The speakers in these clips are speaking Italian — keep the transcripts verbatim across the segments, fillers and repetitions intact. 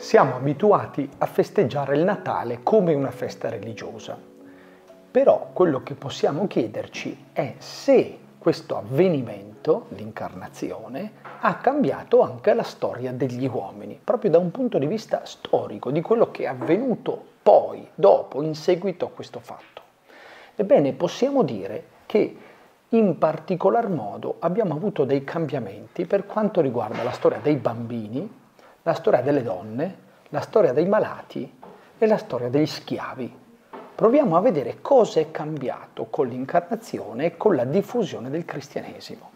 Siamo abituati a festeggiare il Natale come una festa religiosa, però quello che possiamo chiederci è se questo avvenimento, l'incarnazione, ha cambiato anche la storia degli uomini, proprio da un punto di vista storico, di quello che è avvenuto poi, dopo, in seguito a questo fatto. Ebbene, possiamo dire che in particolar modo abbiamo avuto dei cambiamenti per quanto riguarda la storia dei bambini, la storia delle donne, la storia dei malati e la storia degli schiavi. Proviamo a vedere cosa è cambiato con l'incarnazione e con la diffusione del cristianesimo.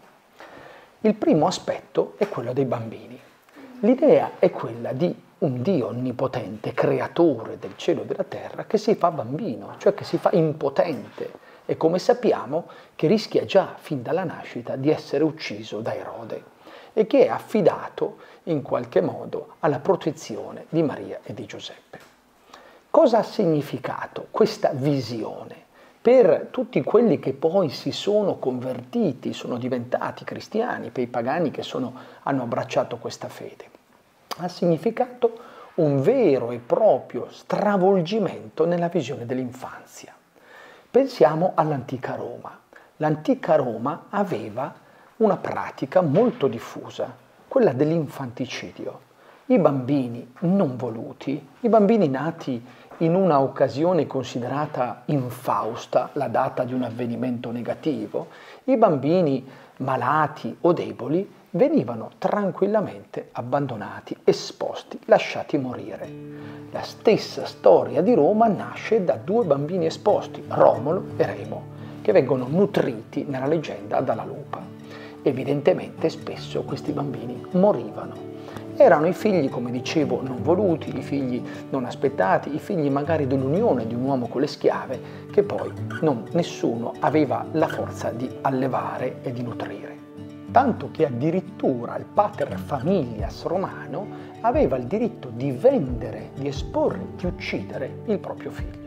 Il primo aspetto è quello dei bambini. L'idea è quella di un Dio onnipotente, creatore del cielo e della terra, che si fa bambino, cioè che si fa impotente e, come sappiamo, che rischia già fin dalla nascita di essere ucciso da Erode e che è affidato in qualche modo alla protezione di Maria e di Giuseppe. Cosa ha significato questa visione per tutti quelli che poi si sono convertiti, sono diventati cristiani, per i pagani che sono, hanno abbracciato questa fede? Ha significato un vero e proprio stravolgimento nella visione dell'infanzia. Pensiamo all'antica Roma. L'antica Roma aveva una pratica molto diffusa, quella dell'infanticidio. I bambini non voluti, i bambini nati in una occasione considerata infausta, la data di un avvenimento negativo, i bambini malati o deboli venivano tranquillamente abbandonati, esposti, lasciati morire. La stessa storia di Roma nasce da due bambini esposti, Romolo e Remo, che vengono nutriti nella leggenda dalla lupa. Evidentemente spesso questi bambini morivano. Erano i figli, come dicevo, non voluti, i figli non aspettati, i figli magari dell'unione di un uomo con le schiave che poi non, nessuno aveva la forza di allevare e di nutrire. Tanto che addirittura il pater familias romano aveva il diritto di vendere, di esporre, di uccidere il proprio figlio.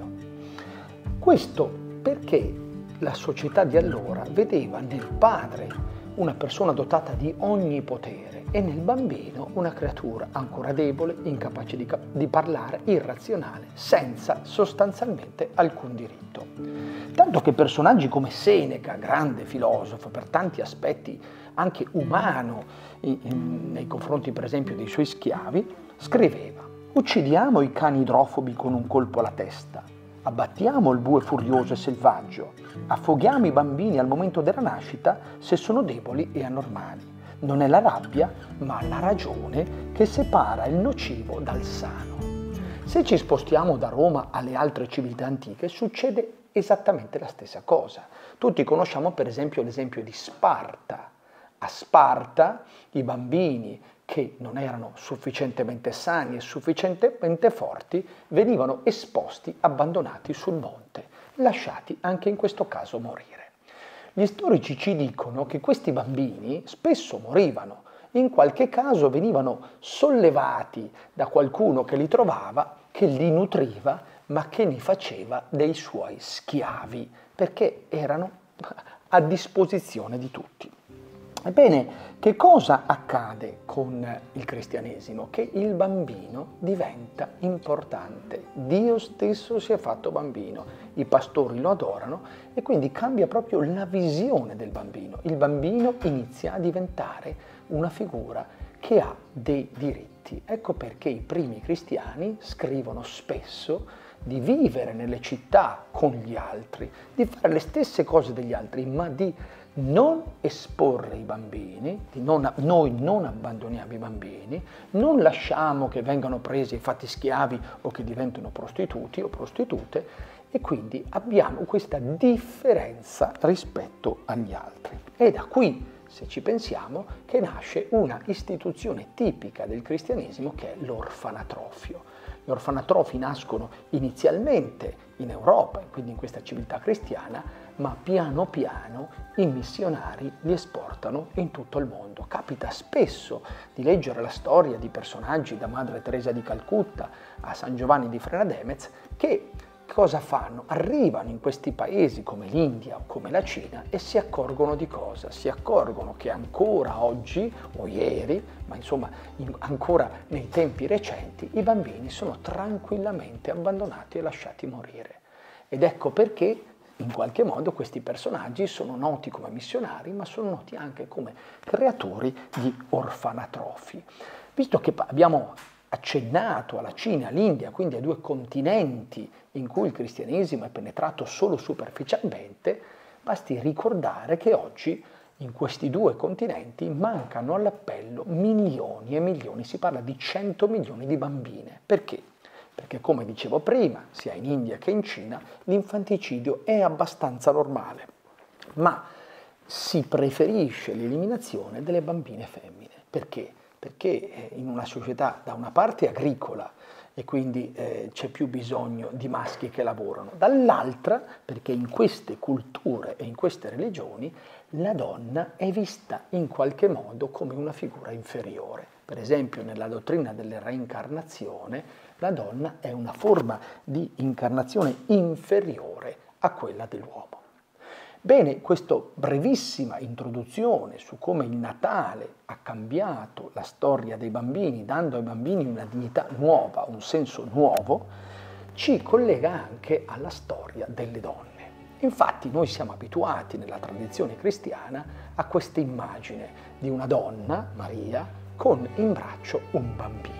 Questo perché la società di allora vedeva nel padre una persona dotata di ogni potere e nel bambino una creatura ancora debole, incapace di, di parlare, irrazionale, senza sostanzialmente alcun diritto. Tanto che personaggi come Seneca, grande filosofo, per tanti aspetti anche umano in, in, nei confronti per esempio dei suoi schiavi, scriveva: uccidiamo i cani idrofobi con un colpo alla testa, abbattiamo il bue furioso e selvaggio, affoghiamo i bambini al momento della nascita se sono deboli e anormali. Non è la rabbia, ma la ragione che separa il nocivo dal sano. Se ci spostiamo da Roma alle altre civiltà antiche, succede esattamente la stessa cosa. Tutti conosciamo per esempio l'esempio di Sparta. A Sparta i bambini che non erano sufficientemente sani e sufficientemente forti venivano esposti, abbandonati sul monte, lasciati anche in questo caso morire. Gli storici ci dicono che questi bambini spesso morivano, in qualche caso venivano sollevati da qualcuno che li trovava, che li nutriva, ma che ne faceva dei suoi schiavi, perché erano a disposizione di tutti. Ebbene, che cosa accade con il cristianesimo? Che il bambino diventa importante. Dio stesso si è fatto bambino, i pastori lo adorano e quindi cambia proprio la visione del bambino. Il bambino inizia a diventare una figura che ha dei diritti. Ecco perché i primi cristiani scrivono spesso di vivere nelle città con gli altri, di fare le stesse cose degli altri, ma di non esporre i bambini, di non, noi non abbandoniamo i bambini, non lasciamo che vengano presi e fatti schiavi o che diventino prostituti o prostitute, e quindi abbiamo questa differenza rispetto agli altri. E da qui, se ci pensiamo, che nasce una istituzione tipica del cristianesimo che è l'orfanatrofio. Gli orfanatrofi nascono inizialmente in Europa, quindi in questa civiltà cristiana, ma piano piano i missionari li esportano in tutto il mondo. Capita spesso di leggere la storia di personaggi da Madre Teresa di Calcutta a San Giovanni di Frenademez che cosa fanno? Arrivano in questi paesi come l'India o come la Cina e si accorgono di cosa? Si accorgono che ancora oggi o ieri, ma insomma in, ancora nei tempi recenti, i bambini sono tranquillamente abbandonati e lasciati morire. Ed ecco perché in qualche modo questi personaggi sono noti come missionari, ma sono noti anche come creatori di orfanatrofi. Visto che abbiamo accennato alla Cina, all'India, quindi a due continenti in cui il cristianesimo è penetrato solo superficialmente, basti ricordare che oggi in questi due continenti mancano all'appello milioni e milioni, si parla di cento milioni di bambine. Perché? Perché come dicevo prima, sia in India che in Cina, l'infanticidio è abbastanza normale, ma si preferisce l'eliminazione delle bambine femmine. Perché? Perché in una società da una parte agricola e quindi eh, c'è più bisogno di maschi che lavorano, dall'altra perché in queste culture e in queste religioni la donna è vista in qualche modo come una figura inferiore. Per esempio nella dottrina della reincarnazione la donna è una forma di incarnazione inferiore a quella dell'uomo. Bene, questa brevissima introduzione su come il Natale ha cambiato la storia dei bambini, dando ai bambini una dignità nuova, un senso nuovo, ci collega anche alla storia delle donne. Infatti noi siamo abituati nella tradizione cristiana a questa immagine di una donna, Maria, con in braccio un bambino.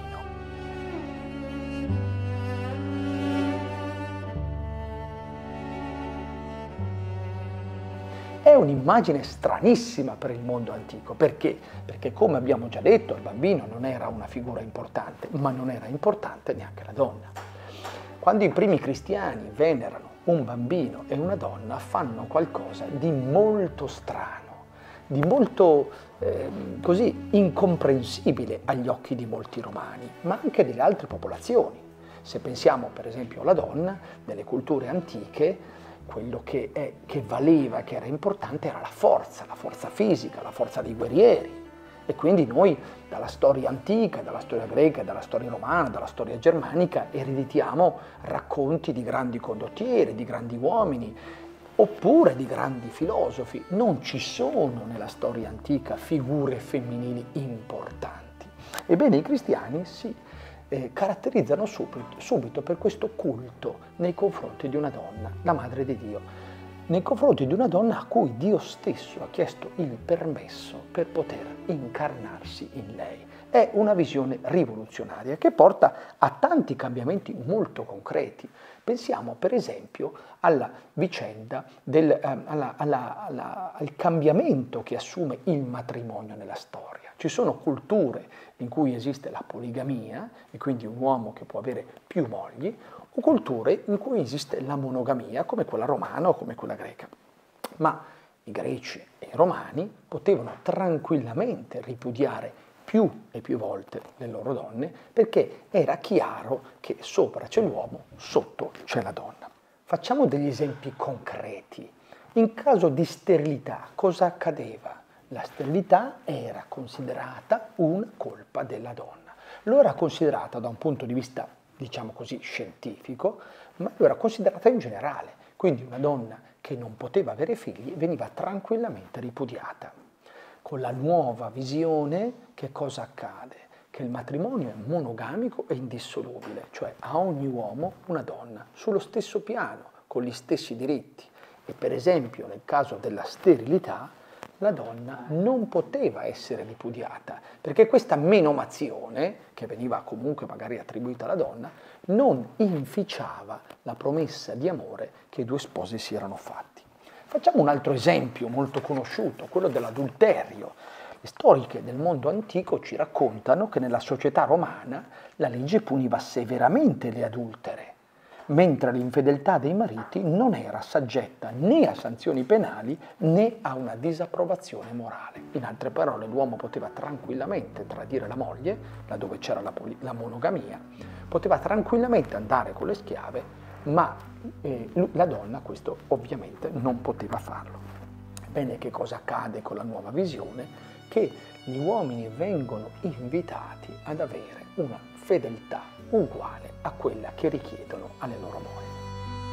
È un'immagine stranissima per il mondo antico. Perché? Perché come abbiamo già detto, il bambino non era una figura importante, ma non era importante neanche la donna. Quando i primi cristiani venerano un bambino e una donna, fanno qualcosa di molto strano, di molto eh, così incomprensibile agli occhi di molti romani, ma anche delle altre popolazioni. Se pensiamo per esempio alla donna, nelle culture antiche, quello che, è, che valeva, che era importante, era la forza, la forza fisica, la forza dei guerrieri. E quindi noi dalla storia antica, dalla storia greca, dalla storia romana, dalla storia germanica ereditiamo racconti di grandi condottieri, di grandi uomini, oppure di grandi filosofi. Non ci sono nella storia antica figure femminili importanti. Ebbene, i cristiani si eh, caratterizzano subito, subito per questo culto nei confronti di una donna, la Madre di Dio, nei confronti di una donna a cui Dio stesso ha chiesto il permesso per poter incarnarsi in lei. È una visione rivoluzionaria che porta a tanti cambiamenti molto concreti. Pensiamo per esempio alla vicenda, del, eh, alla, alla, alla, al cambiamento che assume il matrimonio nella storia. Ci sono culture in cui esiste la poligamia, e quindi un uomo che può avere più mogli, o culture in cui esiste la monogamia, come quella romana o come quella greca. Ma i greci e i romani potevano tranquillamente ripudiare più e più volte le loro donne, perché era chiaro che sopra c'è l'uomo, sotto c'è la donna. Facciamo degli esempi concreti. In caso di sterilità, cosa accadeva? La sterilità era considerata una colpa della donna. Lo era considerata da un punto di vista, diciamo così, scientifico, ma lo era considerata in generale. Quindi una donna che non poteva avere figli veniva tranquillamente ripudiata. Con la nuova visione che cosa accade? Che il matrimonio è monogamico e indissolubile, cioè a ogni uomo una donna, sullo stesso piano, con gli stessi diritti. E per esempio nel caso della sterilità, la donna non poteva essere ripudiata, perché questa menomazione, che veniva comunque magari attribuita alla donna, non inficiava la promessa di amore che i due sposi si erano fatti. Facciamo un altro esempio molto conosciuto, quello dell'adulterio. Le storiche del mondo antico ci raccontano che nella società romana la legge puniva severamente le adultere, mentre l'infedeltà dei mariti non era soggetta né a sanzioni penali né a una disapprovazione morale. In altre parole, l'uomo poteva tranquillamente tradire la moglie, laddove c'era la, la monogamia, poteva tranquillamente andare con le schiave, ma eh, la donna questo ovviamente non poteva farlo. Bene, che cosa accade con la nuova visione? Che gli uomini vengono invitati ad avere una fedeltà uguale a quella che richiedono alle loro mogli.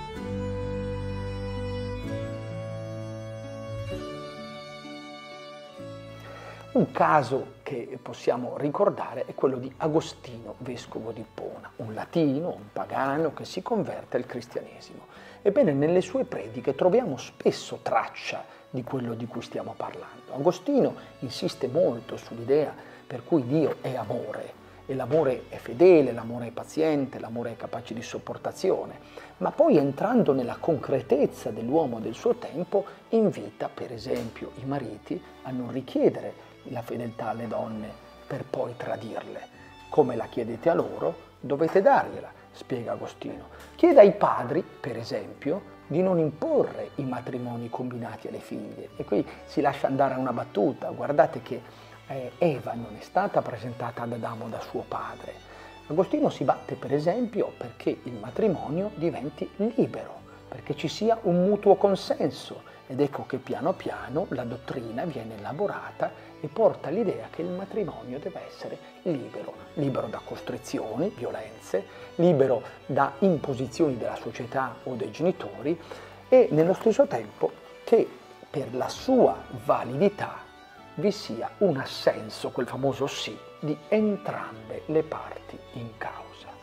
Un caso che possiamo ricordare è quello di Agostino, vescovo di Ippona, un latino, un pagano che si converte al cristianesimo. Ebbene, nelle sue prediche troviamo spesso traccia di quello di cui stiamo parlando. Agostino insiste molto sull'idea per cui Dio è amore, e l'amore è fedele, l'amore è paziente, l'amore è capace di sopportazione, ma poi entrando nella concretezza dell'uomo del suo tempo invita per esempio i mariti a non richiedere la fedeltà alle donne per poi tradirle. Come la chiedete a loro, dovete dargliela, spiega Agostino. Chiede ai padri, per esempio, di non imporre i matrimoni combinati alle figlie. E qui si lascia andare a una battuta, guardate che eh, Eva non è stata presentata ad Adamo da suo padre. Agostino si batte per esempio perché il matrimonio diventi libero, perché ci sia un mutuo consenso, ed ecco che piano piano la dottrina viene elaborata e porta l'idea che il matrimonio deve essere libero, libero da costrizioni, violenze, libero da imposizioni della società o dei genitori e nello stesso tempo che per la sua validità vi sia un assenso, quel famoso sì, di entrambe le parti in causa.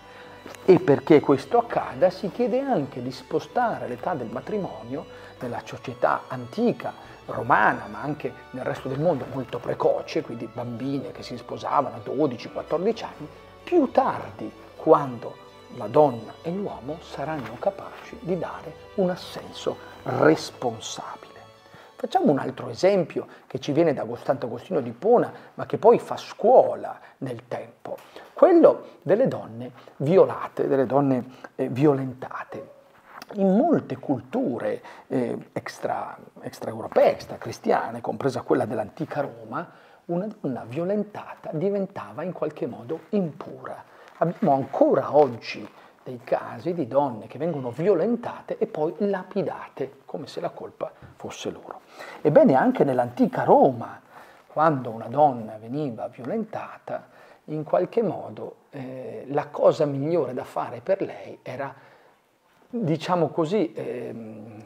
E perché questo accada si chiede anche di spostare l'età del matrimonio nella società antica, romana, ma anche nel resto del mondo molto precoce, quindi bambine che si sposavano a dodici quattordici anni, più tardi, quando la donna e l'uomo saranno capaci di dare un assenso responsabile. Facciamo un altro esempio che ci viene da Sant'Agostino di Ippona, ma che poi fa scuola nel tempo, quello delle donne violate, delle donne eh, violentate. In molte culture eh, extra, extraeuropee, extracristiane, compresa quella dell'antica Roma, una donna violentata diventava in qualche modo impura. Abbiamo ancora oggi dei casi di donne che vengono violentate e poi lapidate, come se la colpa fosse loro. Ebbene, anche nell'antica Roma, quando una donna veniva violentata, in qualche modo eh, la cosa migliore da fare per lei era, diciamo così, ehm,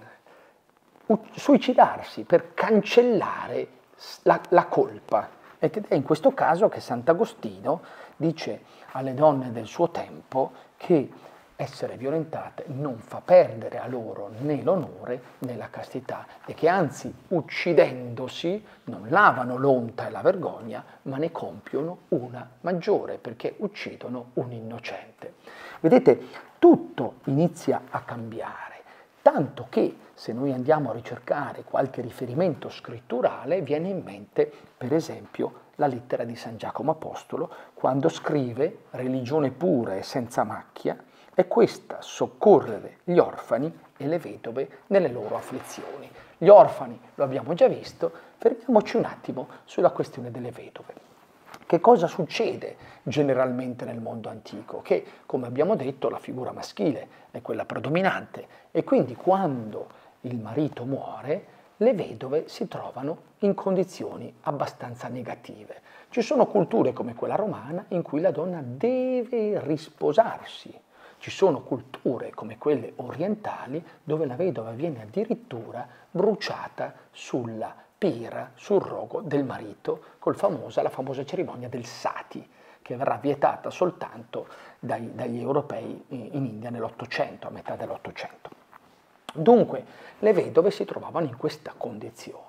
suicidarsi per cancellare la, la colpa. Ed è in questo caso che Sant'Agostino dice alle donne del suo tempo che essere violentate non fa perdere a loro né l'onore né la castità e che anzi uccidendosi non lavano l'onta e la vergogna ma ne compiono una maggiore perché uccidono un innocente. Vedete, tutto inizia a cambiare, tanto che se noi andiamo a ricercare qualche riferimento scritturale viene in mente per esempio la lettera di San Giacomo Apostolo quando scrive religione pura e senza macchia è questa soccorrere gli orfani e le vedove nelle loro afflizioni. Gli orfani lo abbiamo già visto, fermiamoci un attimo sulla questione delle vedove. Che cosa succede generalmente nel mondo antico? Che, come abbiamo detto, la figura maschile è quella predominante e quindi quando il marito muore, le vedove si trovano in condizioni abbastanza negative. Ci sono culture come quella romana in cui la donna deve risposarsi. Ci sono culture come quelle orientali dove la vedova viene addirittura bruciata sulla pira, sul rogo del marito, col famosa, la famosa cerimonia del sati, che verrà vietata soltanto dai, dagli europei in India nell'Ottocento, a metà dell'Ottocento. Dunque, le vedove si trovavano in questa condizione.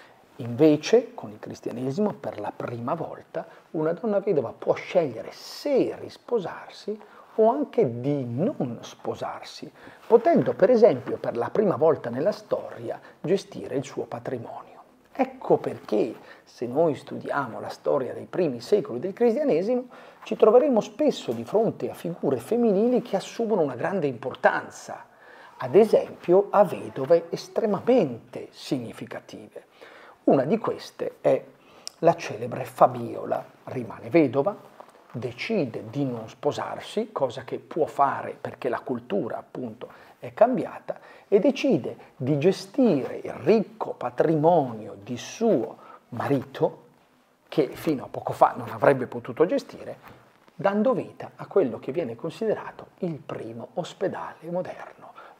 Invece, con il cristianesimo, per la prima volta, una donna vedova può scegliere se risposarsi o anche di non sposarsi, potendo per esempio per la prima volta nella storia gestire il suo patrimonio. Ecco perché se noi studiamo la storia dei primi secoli del cristianesimo ci troveremo spesso di fronte a figure femminili che assumono una grande importanza, ad esempio a vedove estremamente significative. Una di queste è la celebre Fabiola, rimane vedova, decide di non sposarsi, cosa che può fare perché la cultura appunto è cambiata, e decide di gestire il ricco patrimonio di suo marito, che fino a poco fa non avrebbe potuto gestire, dando vita a quello che viene considerato il primo ospedale moderno,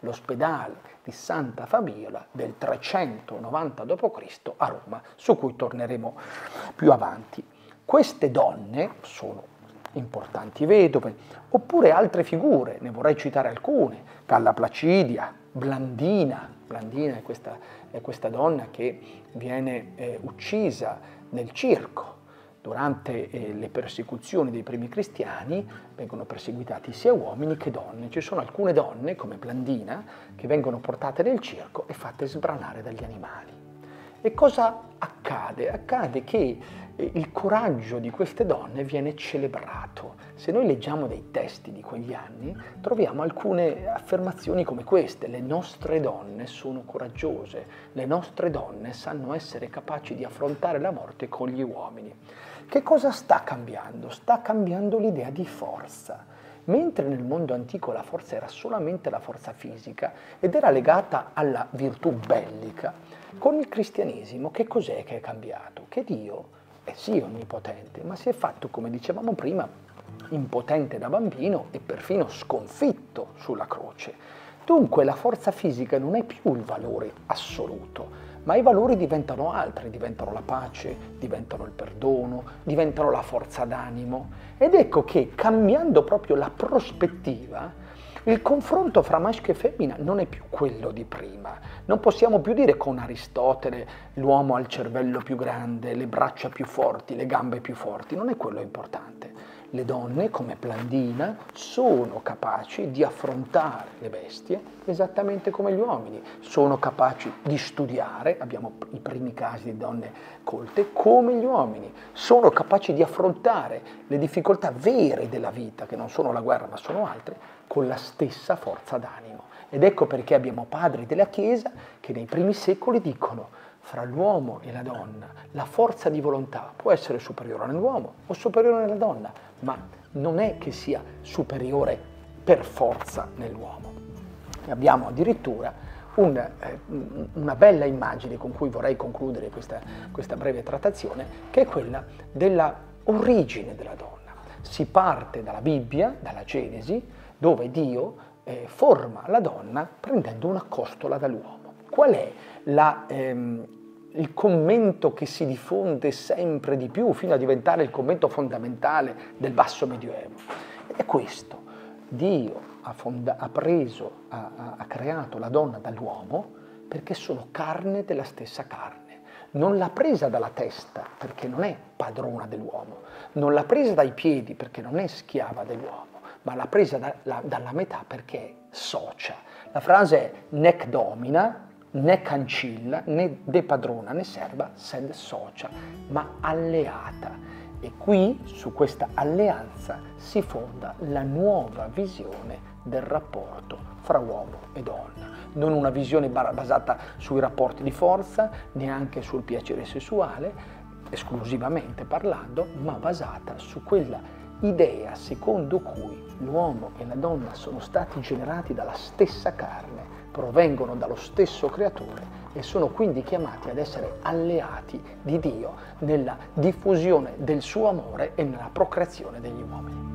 l'ospedale di Santa Fabiola del trecentonovanta dopo Cristo a Roma, su cui torneremo più avanti. Queste donne sono importanti vedove, oppure altre figure, ne vorrei citare alcune: Galla Placidia, Blandina. Blandina è questa, è questa donna che viene eh, uccisa nel circo. Durante eh, le persecuzioni dei primi cristiani vengono perseguitati sia uomini che donne. Ci sono alcune donne, come Blandina, che vengono portate nel circo e fatte sbranare dagli animali. E cosa accade? Accade che eh, il coraggio di queste donne viene celebrato. Se noi leggiamo dei testi di quegli anni, troviamo alcune affermazioni come queste: le nostre donne sono coraggiose, le nostre donne sanno essere capaci di affrontare la morte con gli uomini. Che cosa sta cambiando? Sta cambiando l'idea di forza. Mentre nel mondo antico la forza era solamente la forza fisica ed era legata alla virtù bellica, con il cristianesimo che cos'è che è cambiato? Che Dio è sì onnipotente, ma si è fatto, come dicevamo prima, impotente da bambino e perfino sconfitto sulla croce. Dunque la forza fisica non è più il valore assoluto, ma i valori diventano altri, diventano la pace, diventano il perdono, diventano la forza d'animo. Ed ecco che, cambiando proprio la prospettiva, il confronto fra maschio e femmina non è più quello di prima. Non possiamo più dire con Aristotele l'uomo ha il cervello più grande, le braccia più forti, le gambe più forti. Non è quello importante. Le donne, come Blandina, sono capaci di affrontare le bestie esattamente come gli uomini. Sono capaci di studiare, abbiamo i primi casi di donne colte, come gli uomini. Sono capaci di affrontare le difficoltà vere della vita, che non sono la guerra ma sono altre, con la stessa forza d'animo. Ed ecco perché abbiamo padri della Chiesa che nei primi secoli dicono: fra l'uomo e la donna la forza di volontà può essere superiore nell'uomo o superiore nella donna, ma non è che sia superiore per forza nell'uomo. E abbiamo addirittura un, eh, una bella immagine con cui vorrei concludere questa, questa breve trattazione, che è quella della origine della donna. Si parte dalla Bibbia, dalla Genesi, dove Dio eh, forma la donna prendendo una costola dall'uomo. Qual è la, ehm, il commento che si diffonde sempre di più fino a diventare il commento fondamentale del basso medioevo? Ed è questo: Dio ha, fonda- ha preso, ha, ha, ha creato la donna dall'uomo perché sono carne della stessa carne. Non l'ha presa dalla testa perché non è padrona dell'uomo, non l'ha presa dai piedi perché non è schiava dell'uomo, ma l'ha presa da, la, dalla metà perché è socia. La frase è nec domina, né cancilla, né depadrona, né serva, sed socia, ma alleata. E qui, su questa alleanza, si fonda la nuova visione del rapporto fra uomo e donna. Non una visione basata sui rapporti di forza, neanche sul piacere sessuale, esclusivamente parlando, ma basata su quella idea secondo cui l'uomo e la donna sono stati generati dalla stessa carne, provengono dallo stesso creatore e sono quindi chiamati ad essere alleati di Dio nella diffusione del suo amore e nella procreazione degli uomini.